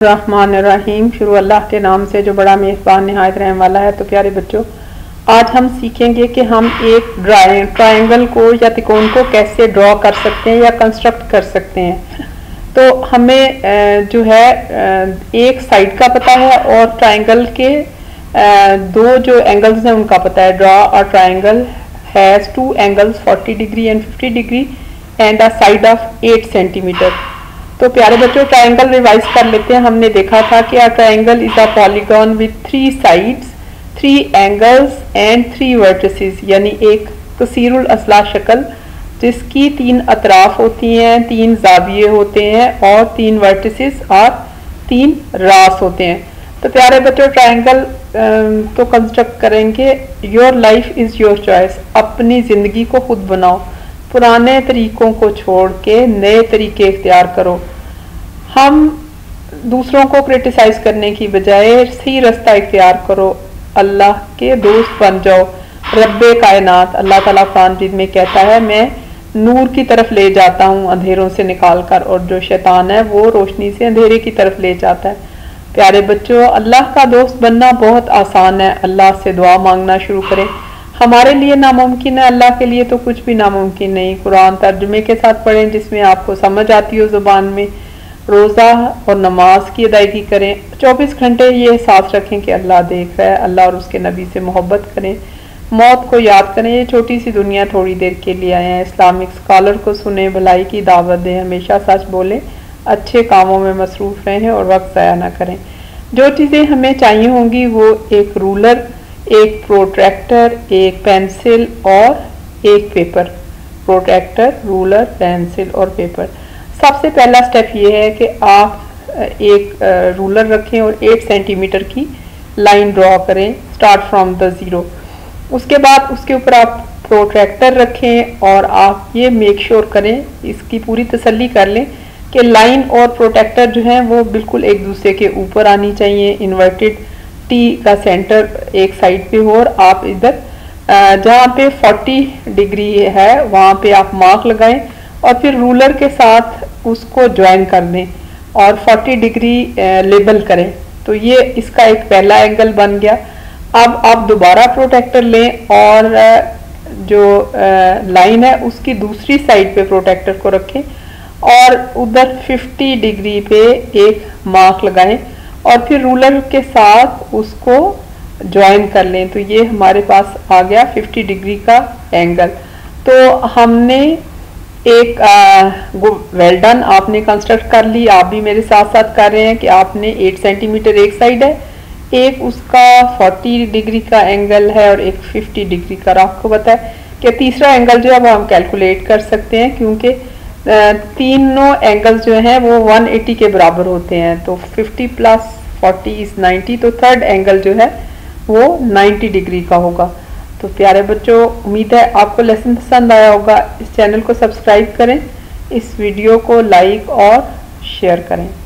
रहमानिर्रहीम। शुरू अल्लाह के नाम से जो बड़ा मेहरबान निहायत रहने वाला है। तो प्यारे बच्चों, आज हम सीखेंगे कि हम एक ट्रायंगल को या त्रिकोण को कैसे ड्रॉ कर सकते हैं या कंस्ट्रक्ट कर सकते हैं। तो हमें जो है एक साइड का पता है और ट्रायंगल के दो जो एंगल्स हैं उनका पता है। Draw a triangle has two angles 40 degree and 50 degree and a side of 8 centimetre. तो प्यारे बच्चों, ट्रायंगल रिवाइज कर लेते हैं। हमने देखा था कि triangle is a polygon with 3 sides, 3 angles and 3 vertices, यानी एक कसीरुल असला शक्ल जिसकी 3 अतराफ होती हैं, 3 जाविये होते हैं और 3 वर्टिसेस और 3 रास होते हैं। तो प्यारे बच्चों, ट्रायंगल तो कंस्ट्रक्ट करेंगे। Your life is your choice, अपनी जिंदगी को खुद बनाओ, पुराने तरीकों को छोड़ के नए तरीके इख्तियार करो। हम दूसरों को क्रिटिसाइज करने की बजाय सही रास्ता इख्तियार करो, अल्लाह के दोस्त बन जाओ। रब्बे कायनात अल्लाह ताला कुरान में कहता है, मैं नूर की तरफ ले जाता हूँ अंधेरों से निकाल कर, और जो शैतान है वो रोशनी से अंधेरे की तरफ ले जाता है। प्यारे बच्चों, अल्लाह का दोस्त बनना बहुत आसान है। अल्लाह से दुआ मांगना शुरू करें। हमारे लिए नामुमकिन है, अल्लाह के लिए तो कुछ भी नामुमकिन नहीं। कुरान तर्जुमे के साथ पढ़ें जिसमें आपको समझ आती हो ज़ुबान में। रोज़ा और नमाज की अदायगी करें। 24 घंटे ये एहसास रखें कि अल्लाह देख रहा है। अल्लाह और उसके नबी से मोहब्बत करें। मौत को याद करें। ये छोटी सी दुनिया थोड़ी देर के लिए आए हैं। इस्लामिक स्कॉलर को सुने, भलाई की दावत दें, हमेशा सच बोलें, अच्छे कामों में मसरूफ़ रहें और वक्त ज़ाया ना करें। जो चीज़ें हमें चाहिए होंगी वो एक रूलर, एक प्रोट्रैक्टर, एक पेंसिल और एक पेपर। प्रोट्रैक्टर, रूलर, पेंसिल और पेपर। सबसे पहला स्टेप ये है कि आप एक रूलर रखें और 8 सेंटीमीटर की लाइन ड्रॉ करें, स्टार्ट फ्रॉम द ज़ीरो। उसके बाद उसके ऊपर आप प्रोट्रैक्टर रखें और आप ये मेक श्योर करें, इसकी पूरी तसल्ली कर लें कि लाइन और प्रोट्रैक्टर जो है वो बिल्कुल एक दूसरे के ऊपर आनी चाहिए। इन्वर्टेड टी का सेंटर एक साइड पे हो और आप इधर जहाँ पे 40 डिग्री है वहाँ पे आप मार्क लगाएं और फिर रूलर के साथ उसको ज्वाइन कर दें और 40 डिग्री लेबल करें। तो ये इसका एक पहला एंगल बन गया। अब आप दोबारा प्रोट्रैक्टर लें और जो लाइन है उसकी दूसरी साइड पे प्रोट्रैक्टर को रखें और उधर 50 डिग्री पे एक मार्क लगाएं और फिर रूलर के साथ उसको ज्वाइन कर लें। तो ये हमारे पास आ गया 50 डिग्री का एंगल। तो हमने एक वेल डन आपने कंस्ट्रक्ट कर ली। आप भी मेरे साथ साथ कर रहे हैं कि आपने 8 सेंटीमीटर एक साइड है, एक उसका 40 डिग्री का एंगल है और एक 50 डिग्री का। आपको पता है कि तीसरा एंगल जो है वो हम कैलकुलेट कर सकते हैं क्योंकि तीनों एंगल्स जो हैं वो 180 के बराबर होते हैं। तो 50 + 40 = 90। तो थर्ड एंगल जो है वो 90 डिग्री का होगा। तो प्यारे बच्चों, उम्मीद है आपको लेसन पसंद आया होगा। इस चैनल को सब्सक्राइब करें, इस वीडियो को लाइक और शेयर करें।